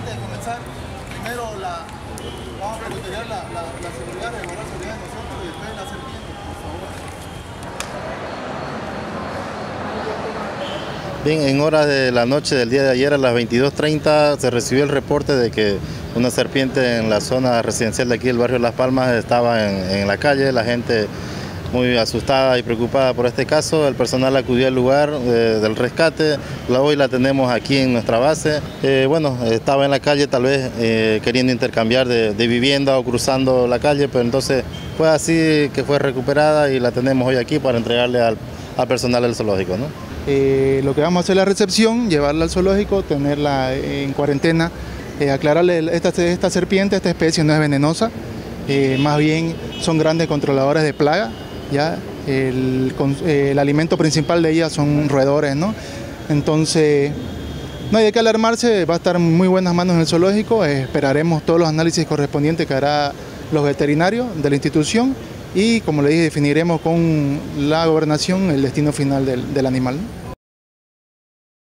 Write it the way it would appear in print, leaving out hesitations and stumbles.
antes de comenzar, primero vamos a monitorear la seguridad, resguardar la seguridad de nosotros y después la serpiente, por favor. Bien, en horas de la noche del día de ayer a las 22:30 se recibió el reporte de que una serpiente en la zona residencial de aquí del barrio Las Palmas estaba en la calle. La gente muy asustada y preocupada por este caso. El personal acudió al lugar del rescate. Hoy la tenemos aquí en nuestra base. Estaba en la calle tal vez queriendo intercambiar de vivienda o cruzando la calle, pero entonces fue así que fue recuperada y la tenemos hoy aquí para entregarle al personal del zoológico, ¿no? Lo que vamos a hacer es la recepción, llevarla al zoológico, tenerla en cuarentena, aclararle esta serpiente, esta especie no es venenosa, más bien son grandes controladores de plaga, ¿ya? El alimento principal de ellas son roedores, ¿no? Entonces no hay de qué alarmarse, va a estar en muy buenas manos en el zoológico, esperaremos todos los análisis correspondientes que hará los veterinarios de la institución y, como le dije, definiremos con la gobernación el destino final del animal.